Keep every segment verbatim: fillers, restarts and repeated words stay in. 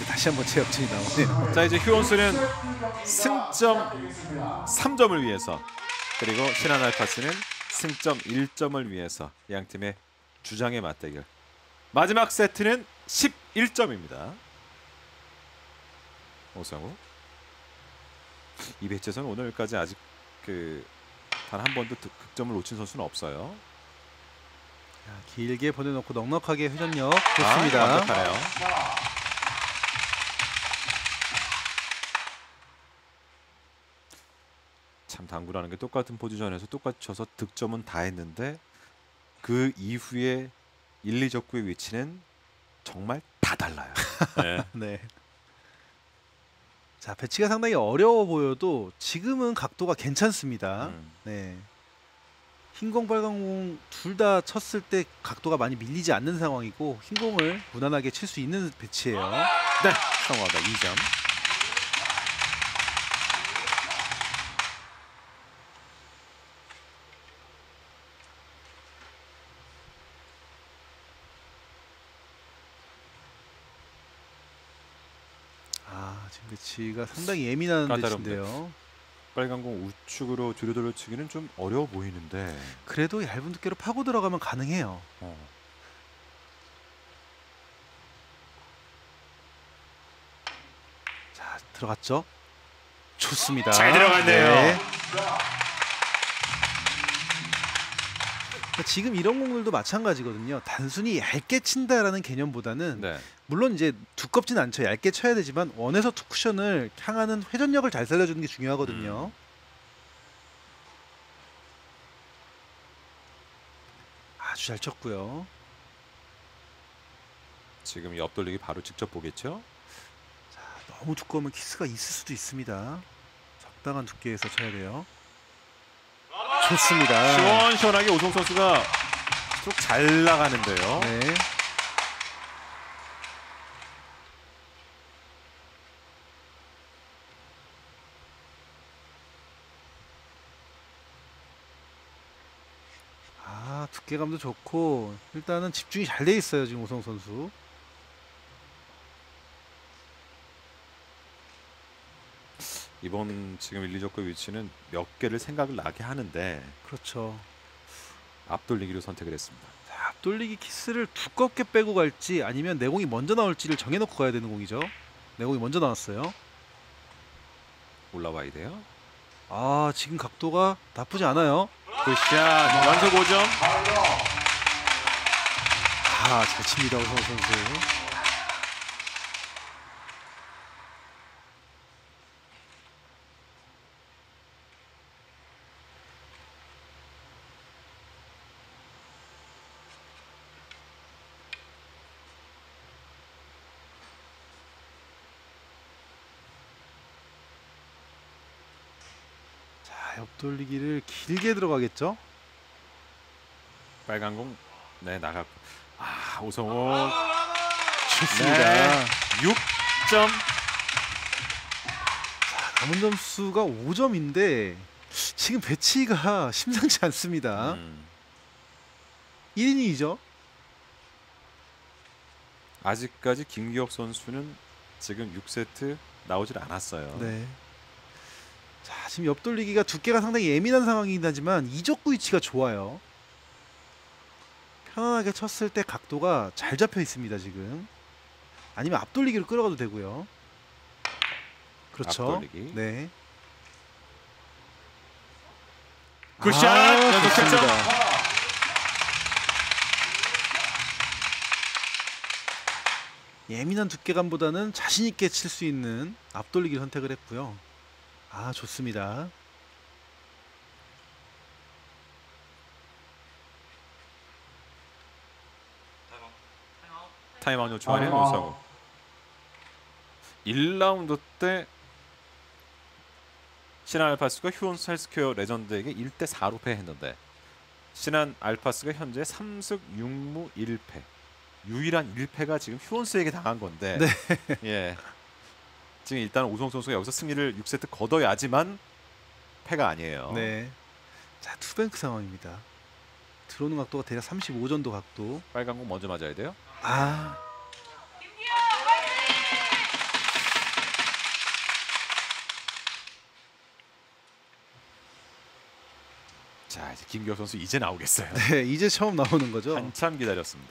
다시 한번 제역진이 나오네요. 자, 이제 휴원수는 승점 삼 점을 위해서, 그리고 신한 알파스는 승점 일 점을 위해서 양 팀의 주장의 맞대결. 마지막 세트는 십일 점입니다. 오성우. 이 배치에서는 오늘까지 아직 그 단 한 번도 득점을 놓친 선수는 없어요. 자, 길게 보내놓고 넉넉하게 회전력 좋습니다. 아, 완벽하네요. 참 당구라는 게 똑같은 포지션에서 똑같이 쳐서 득점은 다 했는데 그 이후에 일, 이 적구의 위치는 정말 다 달라요. 네. 네. 자, 배치가 상당히 어려워 보여도 지금은 각도가 괜찮습니다. 음. 네. 흰공 빨간공 둘 다 쳤을 때 각도가 많이 밀리지 않는 상황이고 흰공을 무난하게 칠 수 있는 배치예요. 네, 성공하다 이 점. 아, 지금 배치가 상당히 예민한 까다롭네. 배치인데요. 빨간 공 우측으로 뒤로 돌려치기는 좀 어려워 보이는데. 그래도 얇은 두께로 파고 들어가면 가능해요. 어. 자, 들어갔죠? 좋습니다. 잘 들어갔네요. 네. 지금 이런 공들도 마찬가지거든요. 단순히 얇게 친다라는 개념보다는 네. 물론 이제 두껍진 않죠. 얇게 쳐야 되지만 원에서 투 쿠션을 향하는 회전력을 잘 살려주는 게 중요하거든요. 음. 아주 잘 쳤고요. 지금 옆 돌리기 바로 직접 보겠죠? 자, 너무 두꺼우면 키스가 있을 수도 있습니다. 적당한 두께에서 쳐야 돼요. 좋습니다. 시원시원하게 오성 선수가 쭉 잘 나가는데요. 네. 아, 두께감도 좋고 일단은 집중이 잘 돼 있어요. 지금 오성 선수. 이번 지금 일, 이 적구 위치는 몇 개를 생각을 나게 하는데 그렇죠. 앞돌리기로 선택을 했습니다. 자, 앞돌리기 키스를 두껍게 빼고 갈지 아니면 내공이 먼저 나올지를 정해놓고 가야 되는 공이죠. 내공이 먼저 나왔어요. 올라와야 돼요. 아, 지금 각도가 나쁘지 않아요. 굿샷. 연속 오 점. 아, 잘 칩니다. 오성 선수. 자, 옆돌리기를 길게 들어가겠죠? 빨간 공. 네, 나갔고. 아, 오성호. 좋습니다. 네, 육 점. 남은 점수가 오 점인데 지금 배치가 심상치 않습니다. 음. 일 인이죠. 아직까지 김기혁 선수는 지금 육 세트 나오질 않았어요. 네. 자, 지금 옆돌리기가 두께가 상당히 예민한 상황이긴 하지만 이적구 위치가 좋아요. 편안하게 쳤을 때 각도가 잘 잡혀 있습니다. 지금. 아니면 앞돌리기로 끌어가도 되고요. 그렇죠. 앞돌리기. 네. 굿샷. 아, 연속 칠 점. 좋습니다. 예민한 두께감보다는 자신 있게 칠 수 있는 앞돌리기를 선택을 했고요. 아, 좋습니다. 타임아웃 요청하는 오성우. 일 라운드 때 신한 알파스가 휴원수 헬스케어 레전드에게 일 대 사로 패했는데 신한 알파스가 현재 삼승 육무 일 패. 유일한 일 패가 지금 휴원스에게 당한 건데. 네. 예. 지금 일단 오성 선수가 여기서 승리를 육 세트 거둬야지만 패가 아니에요. 네. 자, 투뱅크 상황입니다. 들어오는 각도가 대략 삼십오 정도 각도. 빨간 공 먼저 맞아야 돼요. 아. 자, 이제 김기혁 선수 이제 나오겠어요. 네, 이제 처음 나오는 거죠. 한참 기다렸습니다.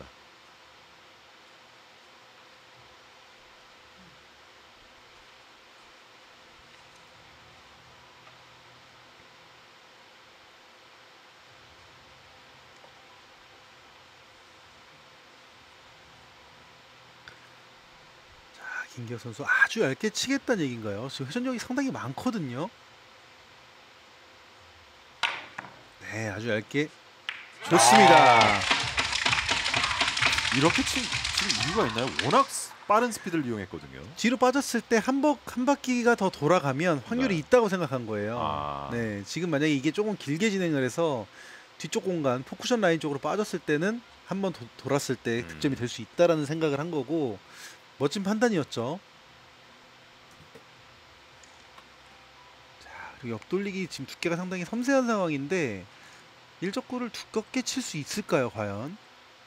자, 김기혁 선수 아주 얇게 치겠다는 얘기인가요? 지금 회전력이 상당히 많거든요. 네, 아주 얇게 좋습니다. 아, 이렇게 친, 지금 이유가 있나요? 워낙 스- 빠른 스피드를 이용했거든요. 뒤로 빠졌을 때 한 번 한 바퀴가 더 돌아가면 확률이 네. 있다고 생각한 거예요. 아. 네, 지금 만약에 이게 조금 길게 진행을 해서 뒤쪽 공간 포쿠션 라인 쪽으로 빠졌을 때는 한 번 돌았을 때 음. 득점이 될 수 있다라는 생각을 한 거고 멋진 판단이었죠. 자, 그리고 옆돌리기 지금 두께가 상당히 섬세한 상황인데 일적구를 두껍게 칠 수 있을까요, 과연?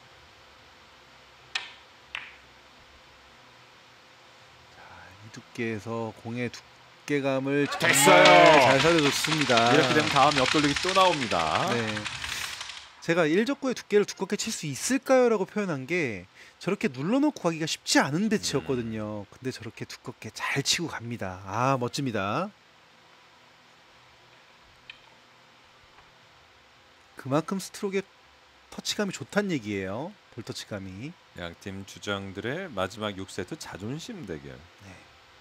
자, 이 두께에서 공의 두께감을 정말 됐어요. 잘 살려줬습니다. 이렇게 되면 다음 옆돌리기 또 나옵니다. 네. 제가 일적구의 두께를 두껍게 칠 수 있을까요? 라고 표현한 게 저렇게 눌러놓고 가기가 쉽지 않은 배치였거든요. 근데 저렇게 두껍게 잘 치고 갑니다. 아, 멋집니다. 그만큼 스트로크의 터치감이 좋다는 얘기예요. 볼 터치감이. 양팀 주장들의 마지막 육 세트 자존심 대결. 네.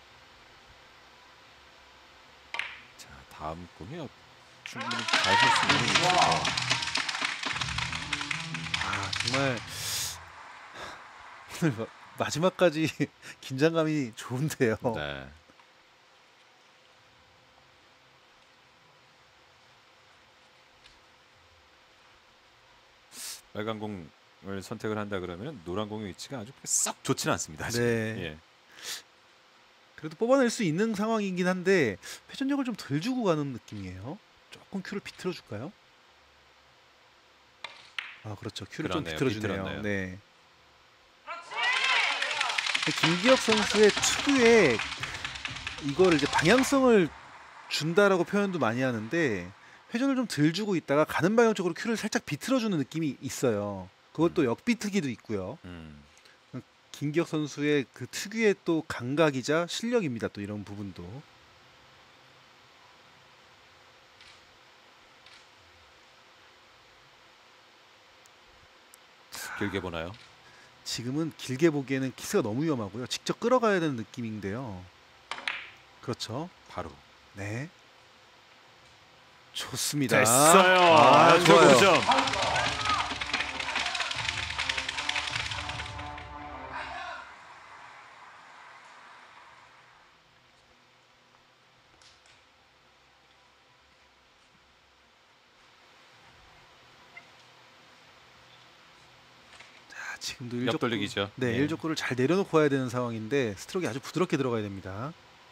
자, 다음 공이 충분히 잘 쏠 수 있는 공이죠. 아, 정말 오늘 마- 마지막까지 긴장감이 좋은데요. 네. 빨간 공을 선택을 한다 그러면 노란 공의 위치가 아주 썩 좋지는 않습니다. 지금. 네. 예. 그래도 뽑아낼 수 있는 상황이긴 한데 회전력을 좀 덜 주고 가는 느낌이에요. 조금 큐를 비틀어 줄까요? 아, 그렇죠. 큐를 좀 그러네요. 비틀어 주네요. 비틀었네요. 네. 김기혁 선수의 특유의 이거를 이제 방향성을 준다라고 표현도 많이 하는데 회전을 좀 덜 주고 있다가 가는 방향 쪽으로 큐를 살짝 비틀어 주는 느낌이 있어요. 그것도 역비트기도 있고요. 음. 김기혁 선수의 그 특유의 또 감각이자 실력입니다. 또 이런 부분도. 길게 보나요? 지금은 길게 보기에는 키스가 너무 위험하고요. 직접 끌어가야 되는 느낌인데요. 그렇죠. 바로. 네. 좋습니다. 됐어요. 아, 연속 좋아요. 오 점. 자, 지금도 일적구, 옆돌리기죠. 네, 예. 일적구를 잘 내려놓고 와야 되는 상황인데 스트로크가 아주 부드럽게 들어가야 됩니다.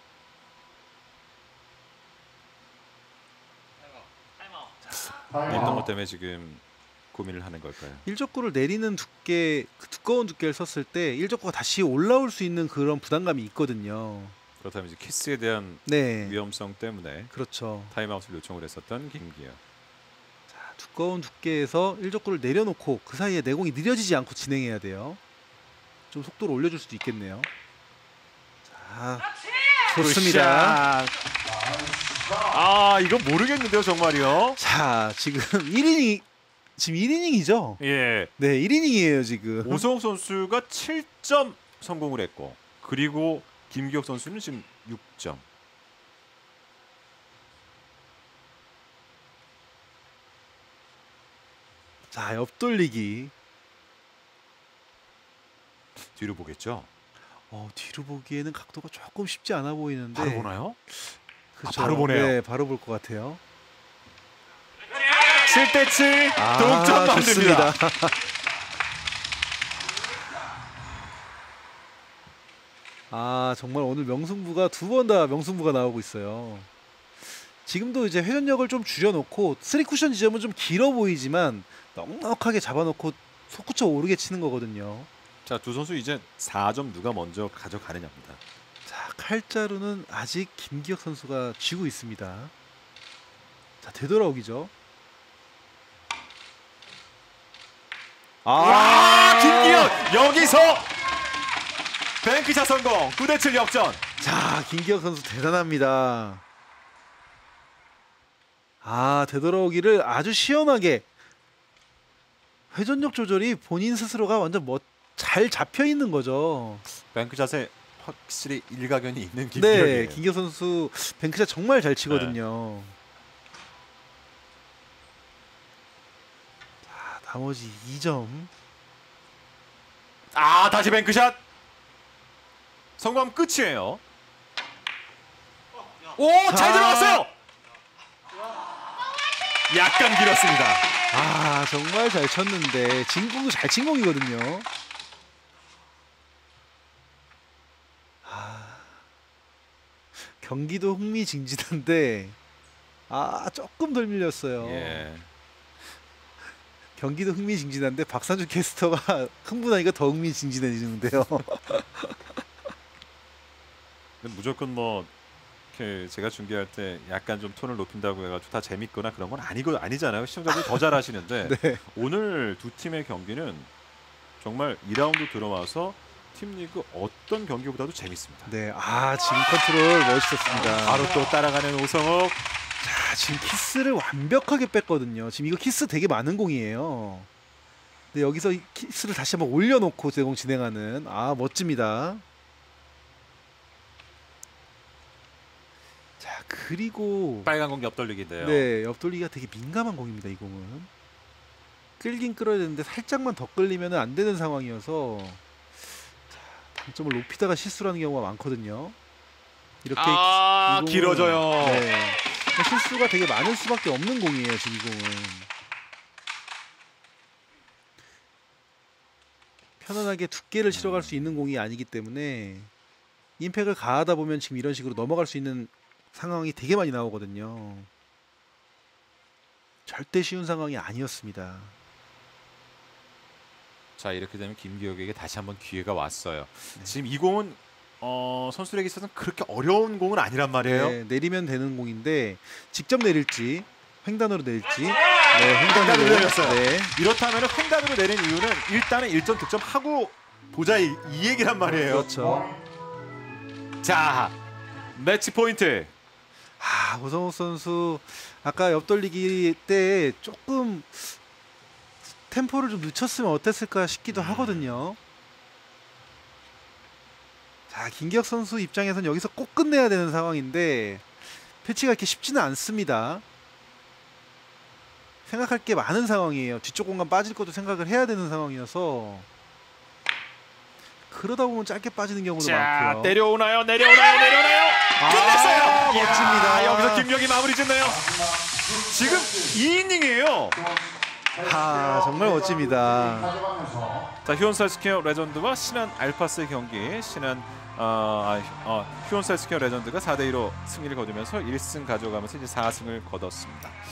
있는 것 때문에 지금 고민을 하는 걸까요? 일적구를 내리는 두께, 그 두꺼운 두께를 썼을 때 일적구가 다시 올라올 수 있는 그런 부담감이 있거든요. 그렇다면 이제 키스에 대한 네, 위험성 때문에 그렇죠. 타임아웃을 요청을 했었던 김기혁. 자, 두꺼운 두께에서 일적구를 내려놓고 그 사이에 내공이 느려지지 않고 진행해야 돼요. 좀 속도를 올려줄 수도 있겠네요. 자, 좋습니다. 굿샷. 아, 이거 모르겠는데요, 정말이요. 자, 지금 일 이닝 지금 일 이닝이죠? 예. 네, 일 이닝이에요 지금. 오성욱 선수가 칠 점 성공을 했고, 그리고 김기혁 선수는 지금 육 점. 자, 옆돌리기. 뒤로 보겠죠. 어, 뒤로 보기에는 각도가 조금 쉽지 않아 보이는데. 바로 보나요? 그렇죠. 아, 바로 보네요. 네, 바로 볼 것 같아요. 칠 대 칠 아, 동점 만듭니다. 좋습니다. 아, 정말 오늘 명승부가 두 번 다 명승부가 나오고 있어요. 지금도 이제 회전력을 좀 줄여놓고 쓰리 쿠션 지점은 좀 길어 보이지만 넉넉하게 잡아놓고 솟구쳐 오르게 치는 거거든요. 자, 두 선수 이제 사 점 누가 먼저 가져가느냐입니다. 자, 칼자루는 아직 김기혁 선수가 쥐고 있습니다. 자, 되돌아오기죠. 와, 김기혁 여기서 뱅크샷 성공. 구 대 칠 역전. 자, 김기혁 선수 대단합니다. 아, 되돌아오기를 아주 시원하게 회전력 조절이 본인 스스로가 완전 뭐 잘 잡혀 있는 거죠. 뱅크샷에 확실히 일가견이 있는 네, 김기혁이에요. 김기혁 선수 뱅크샷 정말 잘 치거든요. 자, 나머지 이 점. 아, 다시 뱅크샷. 성공하면 끝이에요. 오, 잘 자. 들어갔어요. 약간 길었습니다. 아, 정말 잘 쳤는데 진공도 잘 친 공이거든요. 아, 경기도 흥미진진한데 아, 조금 덜 밀렸어요. 예. 경기도 흥미진진한데 박상준 캐스터가 흥분하니까 더 흥미진진해지는데요. 근데 무조건 뭐 이렇게 제가 중계할 때 약간 좀 톤을 높인다고 해가지고 다 재밌거나 그런 건 아니고 아니잖아요. 시청자들이 더 잘하시는데 네. 오늘 두 팀의 경기는 정말 이 라운드 들어와서 팀 리그 어떤 경기보다도 재밌습니다. 네, 아, 진 컨트롤 멋있었습니다. 바로 또 따라가는 오성욱. 자, 지금 키스를 완벽하게 뺐거든요. 지금 이거 키스 되게 많은 공이에요. 근데 여기서 이 키스를 다시 한번 올려놓고 제공 진행하는, 아, 멋집니다. 자, 그리고 빨간 공 옆돌리기인데요. 네, 옆돌리기가 되게 민감한 공입니다. 이 공은 끌긴 끌어야 되는데 살짝만 더 끌리면 안 되는 상황이어서 자, 당점을 높이다가 실수를 하는 경우가 많거든요. 이렇게 아, 이 공은, 길어져요. 네, 실수가 되게 많을 수밖에 없는 공이에요. 지금 이 공은 편안하게 두께를 실어갈 수 있는 공이 아니기 때문에 임팩을 가하다 보면 지금 이런 식으로 넘어갈 수 있는 상황이 되게 많이 나오거든요. 절대 쉬운 상황이 아니었습니다. 자, 이렇게 되면 김기혁에게 다시 한번 기회가 왔어요. 네. 지금 이 공은 어, 선수들에게 있어서는 그렇게 어려운 공은 아니란 말이에요. 네, 내리면 되는 공인데 직접 내릴지 횡단으로 내릴지. 네, 횡단으로 횡단으로 내렸어요. 네. 이렇다면 횡단으로 내린 이유는 일단은 일 점 득점하고 보자 이, 이 얘기란 말이에요. 그렇죠. 자, 매치 포인트. 아, 오성욱 선수 아까 옆돌리기 때 조금 템포를 좀 늦췄으면 어땠을까 싶기도 하거든요. 자, 김기혁 선수 입장에선 여기서 꼭 끝내야 되는 상황인데 패치가 이렇게 쉽지는 않습니다. 생각할 게 많은 상황이에요. 뒤쪽 공간 빠질 것도 생각을 해야 되는 상황이어서 그러다 보면 짧게 빠지는 경우도 자, 많고요. 내려오나요? 내려오나요? 내려오나요? 아, 끝냈어요. 멋집니다. 이야, 여기서 김기혁이 마무리 짓네요. 지금 이 이닝이에요. 아, 정말 멋집니다. 자, 휴원사이스케어 레전드와 신한 알파스의 경기. 신한 어, 아, 어, 휴원사이스케어 레전드가 사 대 이로 승리를 거두면서 일 승 가져가면서 이제 사 승을 거뒀습니다.